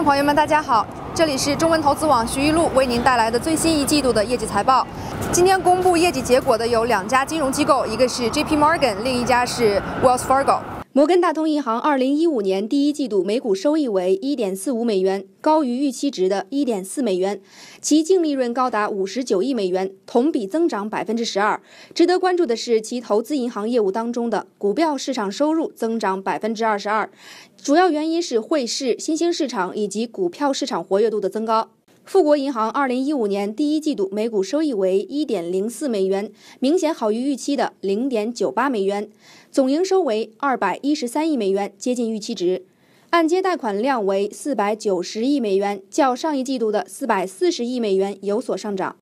朋友们，大家好，这里是中文投资网徐一路为您带来的最新一季度的业绩财报。今天公布业绩结果的有2家金融机构，一个是 JP Morgan， 另一家是 Wells Fargo。摩根大通银行2015年第一季度每股收益为1.45美元，高于预期值的1.4美元，其净利润高达59亿美元，同比增长12%。值得关注的是，其投资银行业务当中的股票市场收入增长22%，主要原因是汇市、新兴市场以及股票市场活跃度的增高。富国银行2015年第一季度每股收益为1.04美元，明显好于预期的0.98美元，总营收为213亿美元，接近预期值。按揭贷款量为490亿美元，较上一季度的440亿美元有所上涨。